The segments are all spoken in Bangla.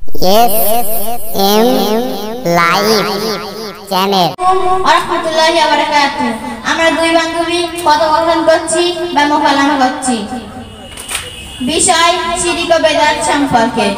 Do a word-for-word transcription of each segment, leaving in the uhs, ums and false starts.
S M live channel. রাহমাতুল্লাহি ওয়া বারাকাতুহু। আমরা দুই বান্ধবী কথোপকথন করছি বা মোকালামা করছি বিষয় শিরক ও বেদাত সম্পর্কে।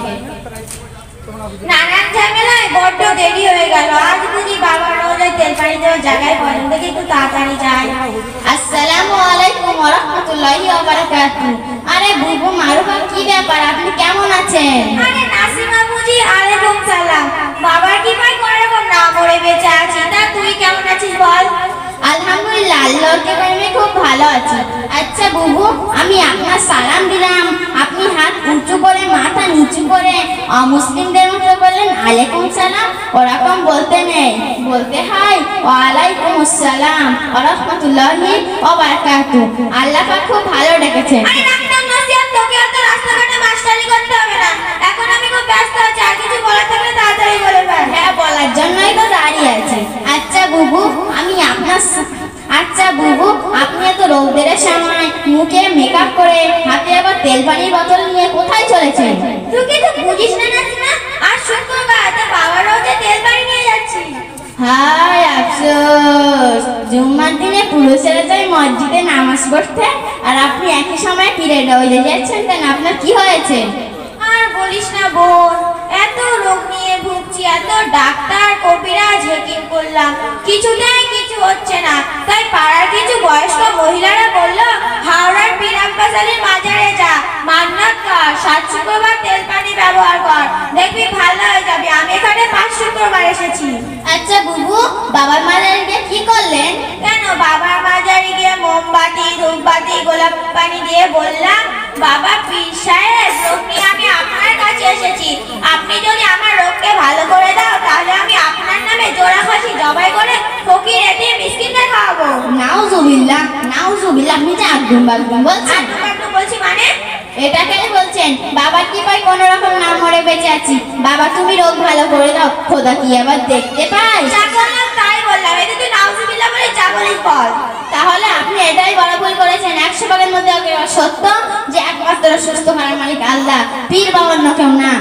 নানান ঝামেলায় বড্ড দেরি হয়ে গেল। আজ বুঝি বাবার রোজায় তেল পানি দেওয়ার জায়গায় পড়েন, দেখি একটু তাড়াতাড়ি যাই। আসসালামু আলাইকুম ওয়া রাহমাতুল্লাহি ওয়া বারাকাতুহু। আরে বুবু মারুফা, কি ব্যাপার, আপনি কেমন আছেন? আরে নাসিমা বুঝি, আলাইকুম সালাম। বাবার কি ভাই কোন রকম না মরে বেঁচে আছি। তা তুই কেমন আছিস বল? আলহামদুলিল্লাহ, আল্লাহর কারণে খুব ভালো আছি। আচ্ছা বুবু, আমি আপনার সালাম দিলাম, আপনি হাত উঁচু করে মাথা নিচু করে অমুসলিমদের মতো বললেন আলাইকুম সালাম। ওরকম বলতে নেই, বলতে হয় ওয়ালাইকুম আসসালাম ওয়া রাহমাতুল্লাহি ওয়া বারাকাতুহু। আল্লাহ পাক খুব ভালো ডেকেছেন। আরে ডাক্তার নসিহত, তোকে অত রাস্তাঘাটে মাস্টারি করতে হবে না। এখন আমি খুব ব্যস্ত আছি, আর কিছু বলার থাকলে তাড়াতাড়ি বলে ফেল। হ্যাঁ, বলার জন্যই তো দাঁড়িয়ে আছি। আচ্ছা বুবু, আমি আপনার আচ্ছা বুবু আপনি এত রৌদ্রের সময় মুখে মেকআপ করে হাতে আবার তেল পানির বোতল নিয়ে কোথায় চলেছেন? তুই কি তো বুঝিস না নাসিমা, আর শুক্রবার তা বাবার রোজে তেল পানি নিয়ে যাচ্ছি। হায় আফসোস, জুম্মার দিনে পুরুষেরা যায় মসজিদে নামাজ পড়তে, আর আপনি একই সময় পিরিয়ড হয়ে যাচ্ছেন। কেন, আপনার কি হয়েছে? আর বলিস না বোন, এত রোগ নিয়ে ভুগছি, এত ডাক্তার কবিরাজ হেকিম করলাম, কিছুতেই কিছু হচ্ছে না। তাই পাড়ার কিছু বয়স্ক মহিলারা বলল, হাওড়ার পীর আব্বাস আলীর মাজারে যা, মান্নাত কর, সাত শুক্রবার তেল পানি ব্যবহার কর, দেখবি ভালো হয়ে যাবে। আমি এখানে পাঁচ শুক্রবার এসেছি। আচ্ছা বুবু, বাবার মাজারে গিয়ে কি করলেন? কেন, বাবার মাজারে গিয়ে মোমবাতি ধূপবাতি গোলাপ পানি দিয়ে বললাম, বাবা পীর সাহেব, রোগ নিয়ে আমি আপনার কাছে এসেছি। আপনি যদি আমার রোগকে ভালো করে দাও, তাহলে আমি আপনার নামে জোড়া খাসি জবাই করে ফকির এতিম মিসকিনদের খাওয়াবো। নাউজুবিল্লাহ, নাউজুবিল্লাহ, আপনি যে আগুন বাগুন বলছেন। আর তোমার তো বলছি মানে? এটা কেন বলছেন? বাবা কি পাই কোন রকম না মরে বেঁচে আছি। বাবা তুমি রোগ ভালো করে দাও, খোদা কি আবার দেখতে পাই? যা বললাম তাই বললাম, এতে তুই নাউজুবিল্লাহ বলে যা বলিস বল। তাহলে আপনি এটাই বড় ভুল করেছেন। একশো ভাগের মধ্যে একেবারে সত্য যে একমাত্র সুস্থ করার মালিক আল্লাহ, পীর বাবা অন্য কেউ না।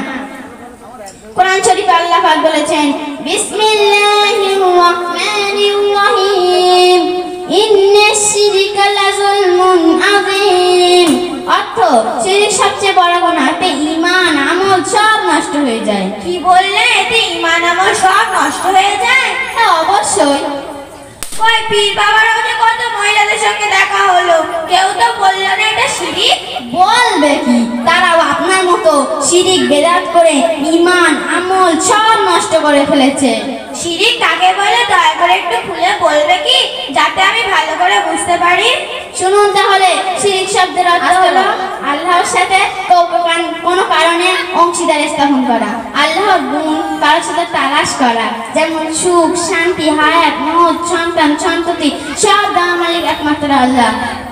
কোরআন শরীফে আল্লাহ পাক বলেছেন, বিসমিল্লাহির রাহমানির রহিম, ইন্নাশ শিরকা লাযুলমুন আযীম। অর্থ, শিরক সবচেয়ে বড় গুনাহ, এতে ঈমান আমল সব নষ্ট হয়ে যায়। কি বললে? এতে ঈমান আমল সব নষ্ট হয়ে যায়? হ্যাঁ অবশ্যই। ওই পীর বাবার রোজে কত মহিলাদের সঙ্গে দেখা হলো, কেউ তো বললো না এটা শিরক। বলবে কি, তারাও আপনার মতো শিরিক বেদাত করে ঈমান আমল সব নষ্ট করে ফেলেছে। শিরক কাকে বলে দয়া করে একটু খুলে বলবে কি, যাতে আমি ভালো করে বুঝতে পারি? শুনুন তাহলে, শিরিক শব্দের অর্থ হলো আল্লাহর সাথে কোনো কারণে অংশীদার স্থাপন করা, আল্লাহর গুণ কারোর সাথে তালাশ করা, যেমন সুখ শান্তি হায়াত মত সন্তান সন্ততি সব দেওয়া মালিক একমাত্র আল্লাহ,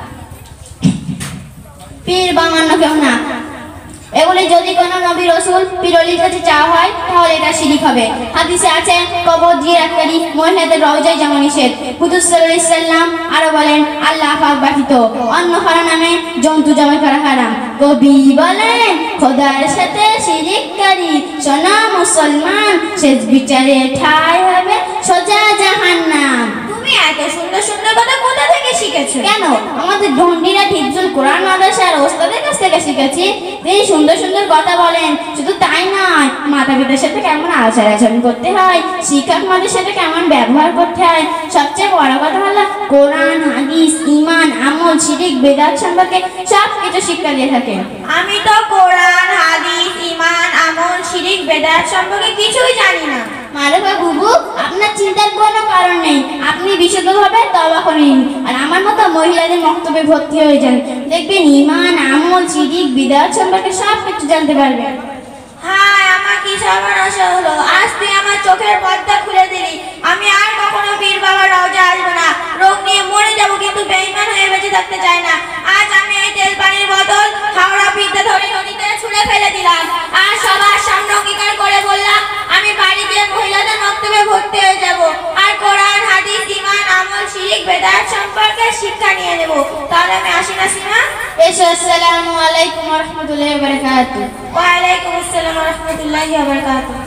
পীর বা অন্য কেউ না। এগুলি যদি কোনো নবী রাসূল পীরলির কাছে চাওয়া হয় তাহলে এটা শিরিক হবে। হাদিসে আছে, কবর জিয়ারতকারী মহিলাদের রওজায় যেমন নিষেধ। হুজুর সাল্লাল্লাহু আলাইহি সাল্লাম আরো বলেন, আল্লাহ পাক ব্যতীত অন্য কারো নামে জন্তু জবাই করা হারাম। কবি বলেন, খোদার সাথে শিরিককারী সোনা মুসলমান, শেষ বিচারে ঠাঁই হবে সোজা জাহান্নাম। তুমি এত সুন্দর সুন্দর কথা কোথা থেকে শিখেছো? কেন, আমাদের ঢন্ডিরা হিফজুল কোরআন মাদ্রাসার ওস্তাদের কাছ থেকে শিখেছি। তিনি সুন্দর সুন্দর কথা বলেন। শুধু তাই নয়, মাতা পিতার সাথে কেমন আচার আচরণ করতে হয়, শিক্ষক মাদের সাথে কেমন ব্যবহার করতে হয়, সবচেয়ে বড় কথা হলো কোরআন হাদিস ঈমান আমল শিরিক বেদাত সম্পর্কে সব কিছু শিক্ষা দিয়ে থাকেন। আমি তো কোরআন হাদিস ঈমান আমল শিরিক বেদাত সম্পর্কে কিছুই জানি না। মারুফা বুবু, আপনার চিন্তার কোনো কারণ নেই। আপনি বিশুদ্ধভাবে তওবা করেন আর আমার মতো মহিলাদের মক্তবে ভর্তি হয়ে যান, দেখবেন ঈমান আমল শিরিক বিদআত সম্পর্কে সব কিছু জানতে পারবেন। হায়, আমার কি সর্বনাশ হলো! আজ তুই আমার চোখের পর্দা খুলে দিলি। আমি আর কখনো পীর বাবার রওজা আসবো না। রোগ নিয়ে মরে যাবো, কিন্তু বেঈমান হয়ে বেঁচে থাকতে চাই না। আজ আমি এই তেল পানির বোতল হাওড়া বিদ্যা ধরে নদীতে ছুঁড়ে ফেলে দিলাম। আর সবার সামনে অঙ্গীকার করে বললাম, আমি বাড়ি গিয়ে মহিলাদের মক্তবে ভর্তি হয়ে যাব, আর কোরআন হাদিস ঈমান আমল শিরিক বেদাত সম্পর্কে শিক্ষা নিয়ে নেব। তাহলে আমি আসি না সীমা। এসো। আসসালামু আলাইকুম ওয়া রাহমাতুল্লাহি ওয়া বারাকাতুহু। ওয়া আলাইকুম আসসালাম ওয়া রাহমাতুল্লাহি ওয়া বারাকাতুহু।